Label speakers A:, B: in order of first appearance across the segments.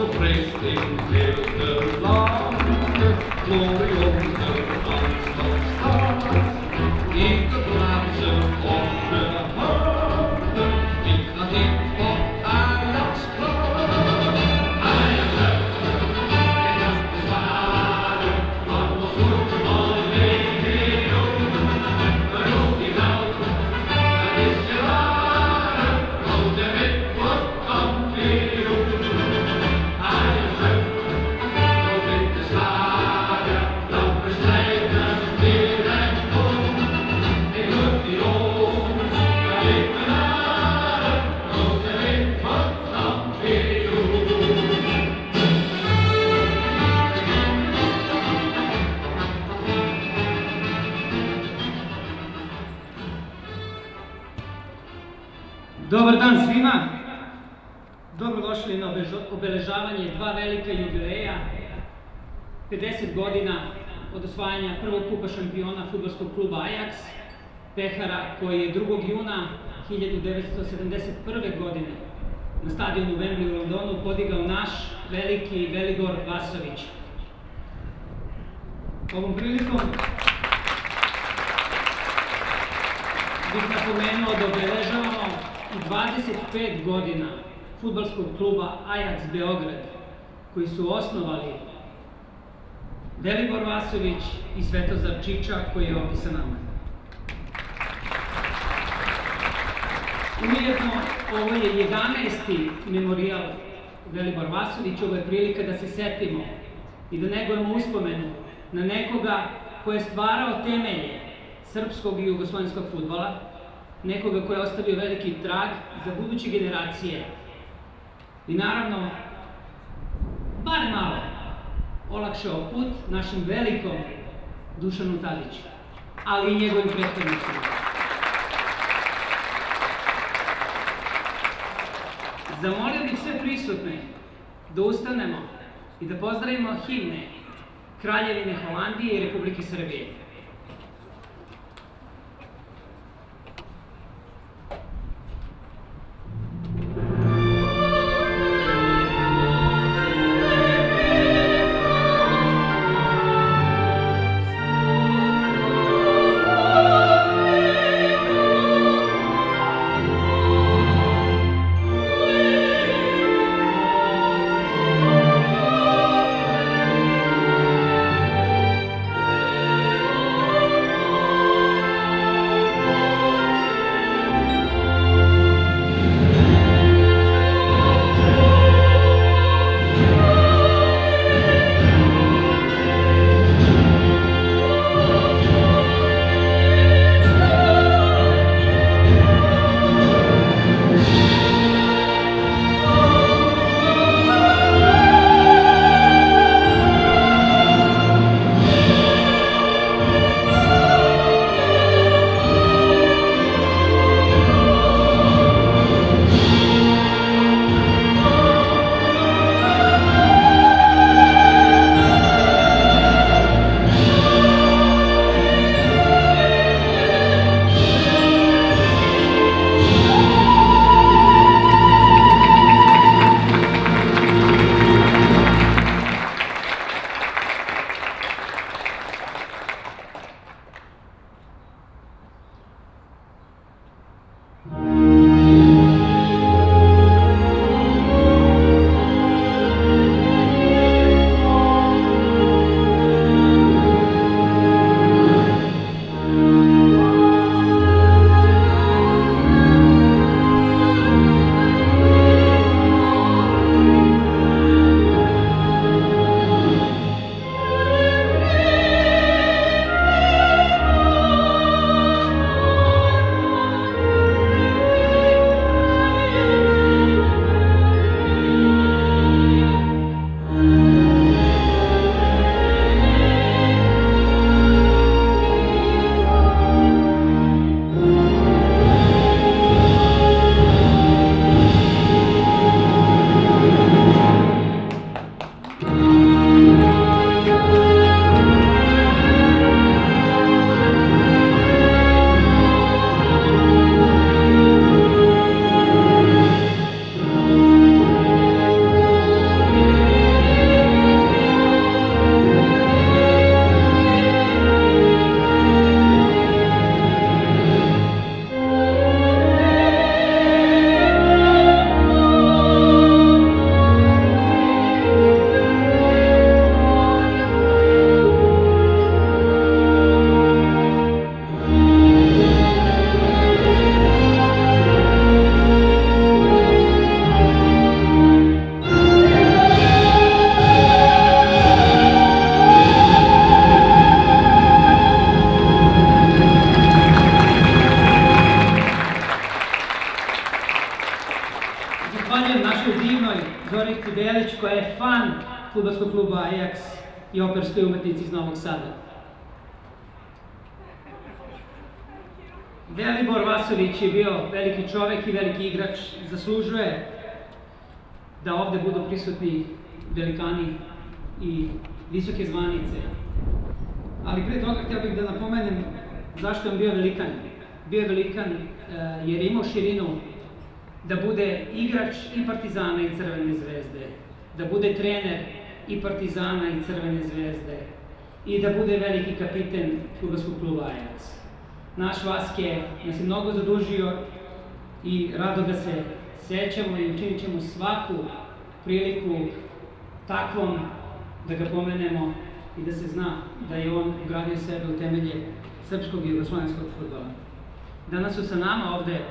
A: Dobar dan svima, dobrodošli na obeležavanje dva velika jubileja, 50 godina od osvajanja prvog kupa šampiona fudbalskog kluba Ajax, pehara koji je 2. juna 1971. godine na stadionu Wembley u Londonu podigao naš veliki Veligor Vasović. Ovom prilikom bih napomenuo da obeležavamo i 25 godina fudbalskog kluba Ajax Beograd, koji su osnovali Veligor Vasović i Svetozar Čiča, koji je ovdje sa nama. Ujedno, ovo je 11. memorijal Veligor Vasović, ovo je prilika da se setimo i da negujemo uspomenu na nekoga ko je stvarao temelje srpskog i jugoslovenskog fudbala, nekoga ko je ostavio veliki trag za buduće generacije i naravno, bar malo, olakšao put našem velikom Dušanu Tadiću, ali i njegovim prethodnicima. Zamolio bih sve prisutne da ustanemo i da pozdravimo himne Kraljevine Holandije i Republike Srbije. kluba Ajax i operskoj umetnici iz Novog Sada. Velibor Vasović je bio veliki čovek i veliki igrač. Zaslužuje da ovde budu prisutni velikani i visoke zvanice. Ali pre toga htio bih da napomenem zašto je on bio velikan. Bio je velikan jer je imao širinu da bude igrač i Partizana i Crvene zvezde, da bude trener i Partizana i Crvene zvezde i da bude veliki kapiten fudbalskog kluba Ajax. Naš Vaske nas je mnogo zadužio i rado da se sećamo i učinit ćemo svaku priliku takvom da ga pomenemo i da se zna da je on ugradio sebe u temelje srpskog i jugoslovenskog fudbala. Danas su sa nama ovde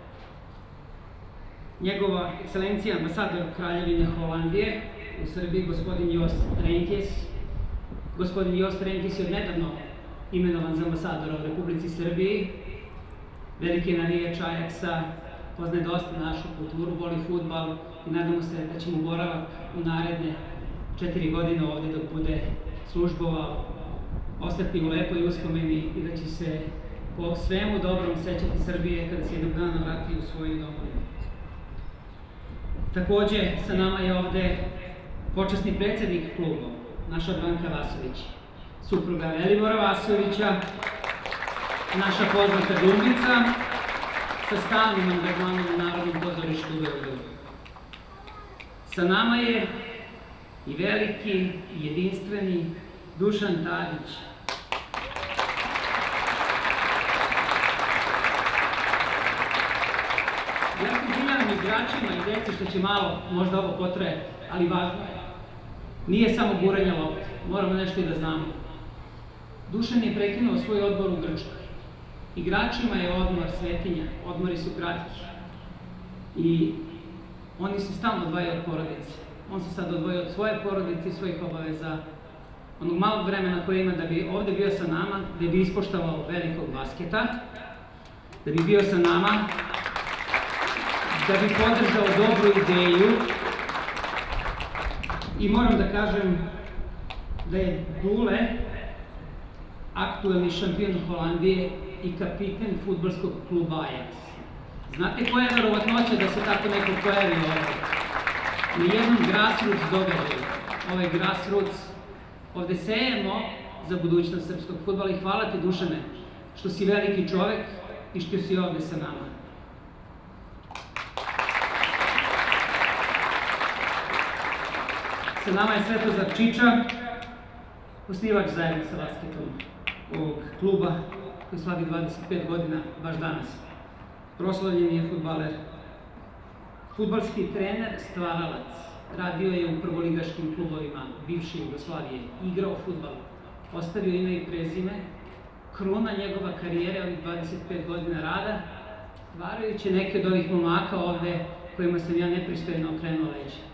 A: njegova ekscelencija ambasador Kraljevine Holandije u Srbiji, gospodin Joost Reyntjes. Gospodin Joost Reyntjes je odnedavno imenovan za ambasadora u Republici Srbiji. Veliki navijač Ajaxa, poznaje dosta našu kulturu, voli fudbal i nadamo se da će mu boravak u naredne 4 godine ovde dok bude službovao ostati u lepoj uspomeni i da će se po svemu dobrom sećati Srbije kada se jednog dana vrati u svoju domovinu. Takođe, sa nama je ovde počasni predsednik kluba, naša Branka Vasović, supruga Velibora Vasovića, naša poznata glumica, sa stalnim angažmanom u Narodnom pozorištu u Beogradu. Sa nama je i veliki i jedinstveni Dušan Tadić. Ja se izvinjavam igračima i deci što će malo možda ovo potraje, ali važno je. Nije samo guranje lopte, moramo nešto i da znamo. Dušan je prekinuo svoj odmor u Grčkoj. Igračima je odmor svetinja, odmori su kratki. I oni se stalno odvajaju od porodice. On se sad odvojio od svoje porodice i svojih obaveza, onog malog vremena koje ima da bi ovde bio sa nama, da bi ispoštovao velikog basketa, da bi bio sa nama, da bi podržao dobru ideju. I moram da kažem da je Dule aktuelni šampion Holandije i kapiten fudbalskog kluba Ajax. Znate koja je verovatnoća da se tako neko pojavi ovde? Nijednom grassroots događaju. Ovaj grassroots ovde sejemo za budućnost srpskog fudbala i hvala ti, Dušane, što si veliki čovek i što si ovde sa nama. Sa nama je Svetozar Čiča, osnivač zajedno sa basketom ovog kluba koji slavi 25 godina baš danas. Proslavljen je fudbaler, fudbalski trener, stvaralac. Radio je u prvoligaškim klubovima bivše Jugoslavije, igrao fudbal, ostavio ime i prezime. Kruna njegova karijere ovih 25 godina rada, stvarajući neke od ovih momaka ovde kojima sam ja nepristojno okrenuo leđa.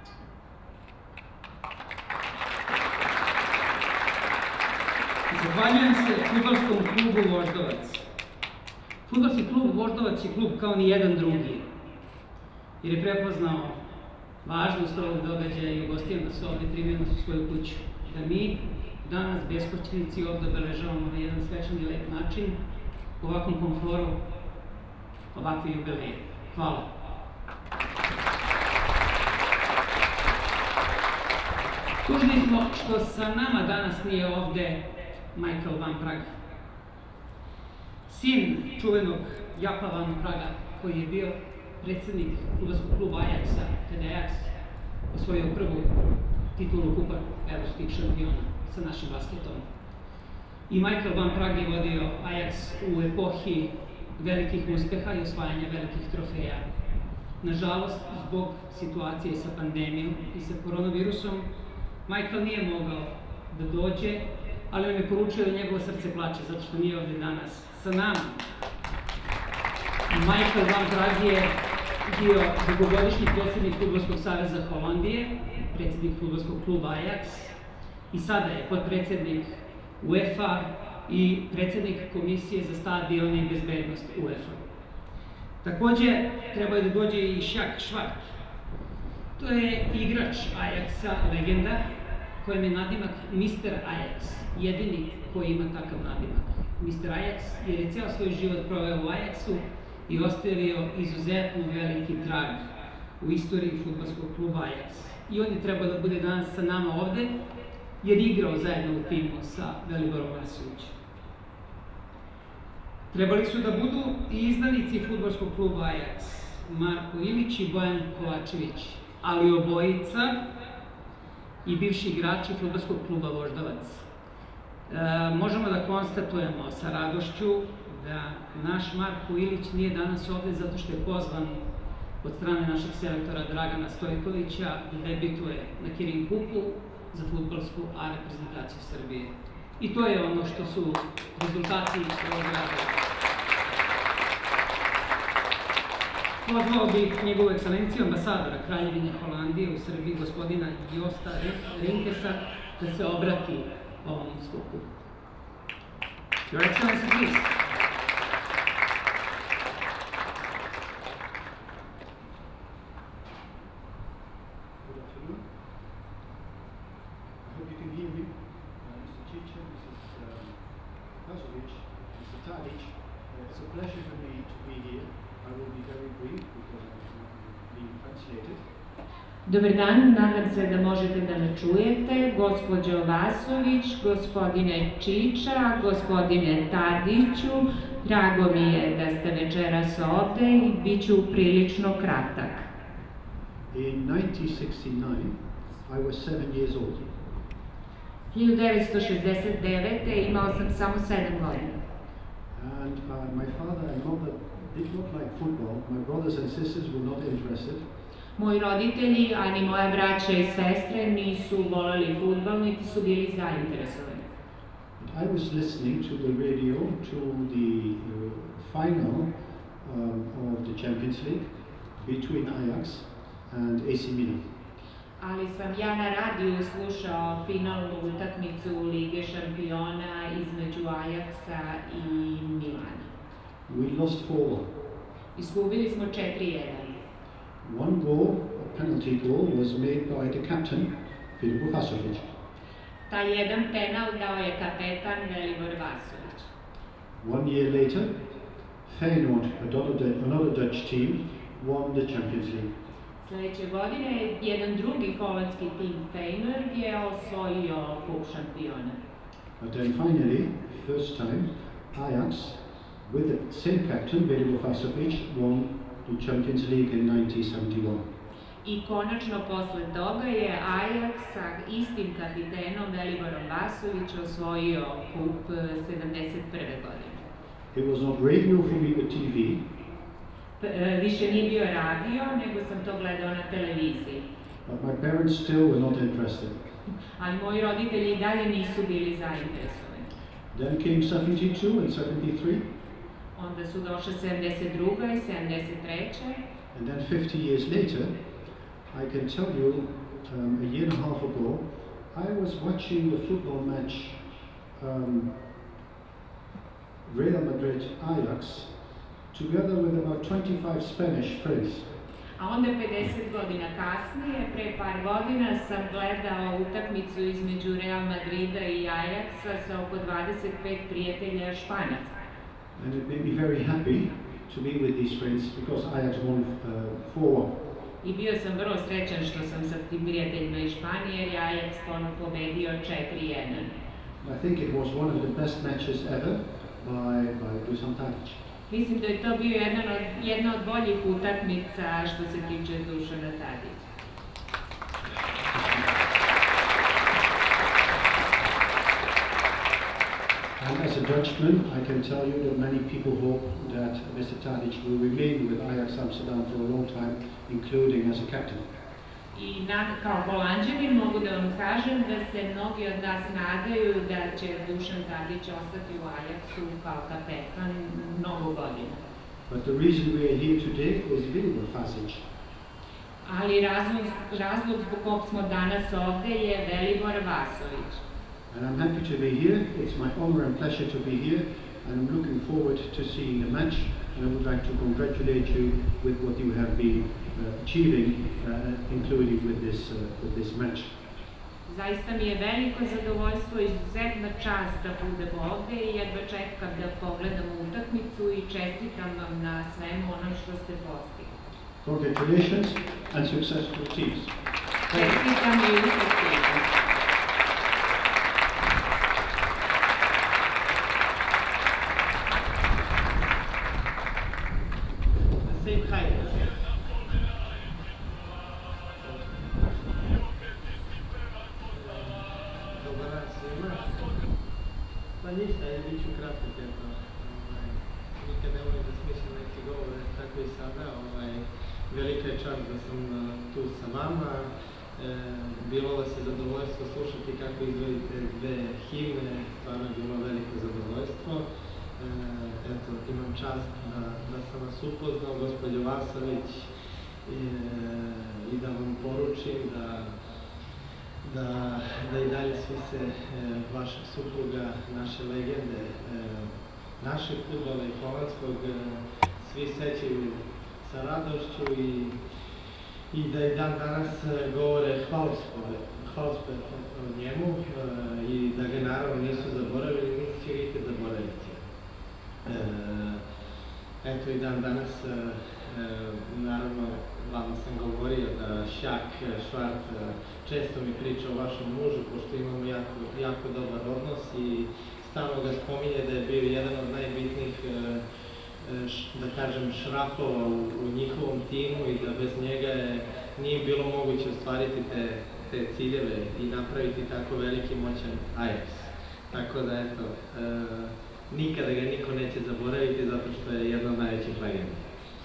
A: Zahvaljujem se fudbalskom klubu Voždovac. Fudbalski klub Voždovac je klub kao ni jedan drugi, jer je prepoznao važnost ovog događaja i ugostio nas ovde, primio nas u svoju kuću. Da mi danas beskućnici ovde obeležavamo na jedan svečan i lep način, u ovakvom komforu, ovakve jubileje. Hvala. Tužni smo što sa nama danas nije ovde Michael Van Praga. Sin čuvenog Japa Van Praga, koji je bio predsednik fudbalskog kluba Ajaxa, kada je Ajax osvojio prvu titulu kupa evropskih šampiona sa našim basketom. I Michael Van Praga je vodio Ajax u epohi velikih uspeha i osvajanja velikih trofeja. Nažalost, zbog situacije sa pandemijom i sa koronavirusom, Michael nije mogao da dođe, ali nam je poručio da njegovo srce plače, zato što nije ovde danas sa nama. Michael Van Praga je bio dugogodišnji predsednik Fudbalskog saveza Holandije, predsednik fudbalskog kluba Ajax i sada je potpredsednik UEFA i predsednik Komisije za stadione i bezbednost UEFA. Takođe, trebao je da dođe i Jacques Schwartz. To je igrač Ajaxa, legenda, kojem je nadimak Mr. Ajax, jedini koji ima takav nadimak. Mr. Ajax, jer je ceo svoj život proveo u Ajaxu i ostavio izuzetno veliki trag u istoriji fudbalskog kluba Ajax. I on je trebao da bude danas sa nama ovde, jer je igrao zajedno u timu sa Veliborom Vasovićem. Trebali su da budu i izdanici fudbalskog kluba Ajax, Marko Ilić i Bojan Kovačević, ali obojica i bivši igrači fudbalskog kluba Voždovac. Možemo da konstatujemo sa radošću da naš Marko Ilić nije danas ovde zato što je pozvan od strane našeg selektora Dragana Stojkovića da debituje na Kirin Kupu za fudbalsku A reprezentaciju Srbije. I to je ono što su rezultati ovog rada. Pozvao bih njegovu ekscelenciju ambasadora Kraljevine Holandije u Srbiji, gospodina Josta Rinkesa, da se obrati ovom skupu. Your Excellency, please.
B: Good afternoon. I hope you can hear me. Mr. Chicha, Mrs. Vasovic, Mr. Tadic. It's a pleasure for me to be here. I will be very brief because I'm being translated.
C: Dobar dan, nadam se da možete da me čujete. Gospođo Vasović, gospodine Čiča, gospodine Tadiću, drago mi je da ste večeras ovde i bit ću prilično kratak.
B: In 1969, I was 7 years old.
C: 1969. imao sam samo 7 godina.
B: And my father and mother did not like football. My brothers and sisters were not interested.
C: Moji roditelji, a ni moja braća i sestre nisu voleli fudbal, niti su bili zainteresovani.
B: I was listening to the radio to the final of the Champions League between Ajax and AC Milan.
C: Ali sam ja na radiju slušao finalnu utakmicu Lige šampiona između Ajaksa i Milana.
B: We lost 4-1.
C: Izgubili smo 4-1.
B: One goal, a penalty goal, was made by the captain, Filip Vasovic.
C: Taj jedan penal dao je kapetan Velibor Vasović.
B: 1 year later, Feyenoord, another Dutch team, won the Champions League.
C: Sledeće godine jedan drugi holandski tim Feyenoord je osvojio kup šampiona.
B: But then finally, first time, Ajax, with the same captain, Velibor Vasovic, won the Champions League in 1971.
C: I konačno posle toga je Ajax sa istim kapitenom Veliborom Vasović osvojio kup 71. godine.
B: It was not radio for me, but TV.
C: Više nije bio radio, nego sam to gledao na televiziji.
B: But my parents still were not interested.
C: Ali moji roditelji i dalje nisu bili zainteresovani.
B: Then came 72 and 73.
C: Onda su došle 72. i 73.
B: And then 50 years later, I can tell you, a year and a half ago, I was watching the football match Real Madrid-Ajax together with about 25 Spanish friends.
C: A onda 50 godina kasnije, pre par godina, sam gledao utakmicu između Real Madrida i Ajaxa sa oko 25 prijatelja Španaca.
B: And it made me very happy to be with these friends because Ajax won 4-1.
C: I bio sam vrlo srećan što sam sa tim prijateljima iz Španije jer je Ajax pobedio 4-1.
B: I think it was one of the best matches ever by Dusan Tadic.
C: Mislim da je to bio jedna od boljih utakmica što se tiče Dušana Tadića.
B: And as a Dutchman, I can tell you that many people hope that Mr. Tadic will remain with Ajax Amsterdam for a long time, including as a captain.
C: I kao Holanđanin mogu da vam kažem da se mnogi od nas nadaju da će Dušan Tadić ostati u Ajaxu kao kapetan mnogo godina.
B: But the reason we are here today is Velibor Vasovic.
C: Ali razlog zbog kog smo danas ovde je Velibor Vasović.
B: And I'm happy to be here. It's my honor and pleasure to be here, and I'm looking forward to seeing the match. And I would like to congratulate you with what you have been achieving, including with this match.
C: Zaista mi je veliko zadovoljstvo i izuzetna čast da budem ovde i jedva čekam da pogledam utakmicu i čestitam vam na svemu onom što ste postigli.
B: Congratulations and success to the teams.
C: Čestitam i utakmicu.
D: Pa ništa, bit ću kratak, eto. Nikad ne volim da smišljam neke govore, tako i sada. Velika je čast da sam tu sa vama. Bilo vas je zadovoljstvo slušati kako izvodite dve himne, stvarno je bilo veliko zadovoljstvo. Eto, imam čast da sam vas upoznao, gospođo Vasović, i da vam poručim da i dalje svi se vašeg supruga, naše legende, našeg fudbala i holandskog, svi sećaju sa radošću i da i dan danas govore hvalospjev o njemu i da ga naravno nisu zaboravili, niti će ga ikad zaboraviti. Eto i dan danas, naravno, vama sam govorio da Šak Švart često mi priča o vašem mužu, pošto imamo jako dobar odnos i stalno ga spominje da je bio jedan od najbitnijih, da kažem, šrafova u njihovom timu i da bez njega nije bilo moguće ostvariti te ciljeve i napraviti tako veliki moćan Ajax. Tako da, eto, nikada ga niko neće zaboraviti zato što je jedna od najvećih legenda.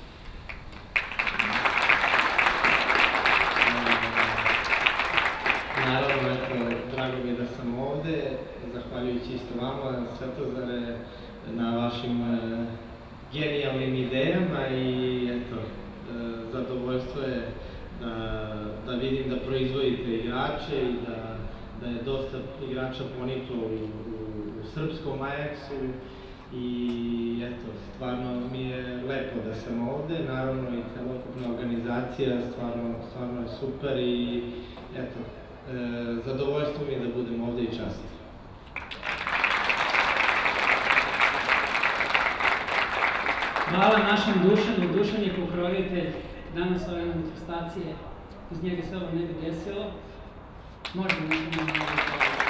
D: Naravno, eto, drago mi je da sam ovde, zahvaljujući isto vama, Svetozare, na vašim genijalnim idejama i eto, zadovoljstvo je da vidim da proizvodite igrače i da je dosta igrača poniklo u srpskom Ajaxu i eto, stvarno mi je lepo da sam ovde, naravno i celokupna organizacija stvarno je super i eto, zadovoljstvo mi je da budem ovde i čast.
A: Hvala našem Dušanu. Dušan je pokrovitelj danas ove manifestacije. Iz njega se ovo ne bi desilo. Možda nešto ne mogu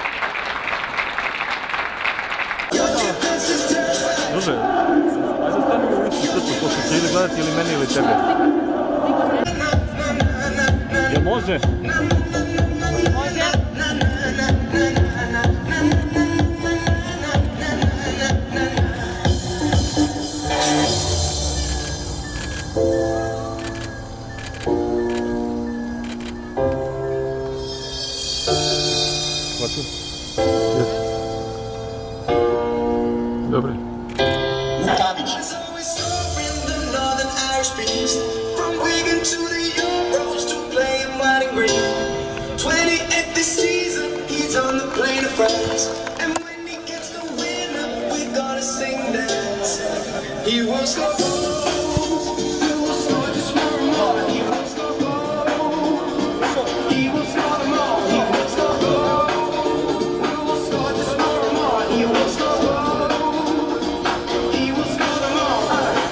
E: Druže, ajde sad stani u ličnu crtu, pošto će ili gledati ili mene ili tebe. Jel može? Može. Hvala. Dobre.
F: From Wigan to the Euros to playing white and green. 28 this season, he's on the plane of France. And when he gets the winner, we're gonna sing dance. He will score goals, he will score just one more. He will score goals, he will score them all. He will score goals, he will score just one more. He will score goals, he will score them all.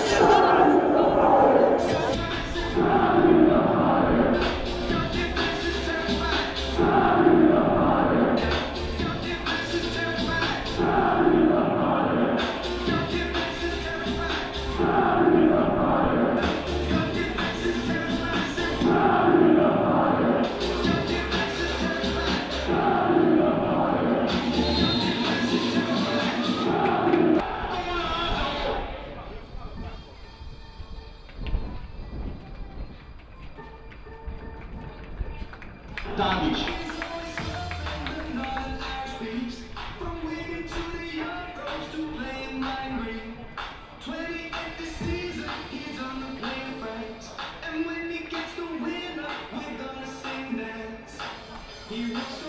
B: Tadić.
F: From Wigan to the Euros to playing white and green. 28 this season, he's on the plane of France. And when he gets the winner, we're gonna sing dance. He will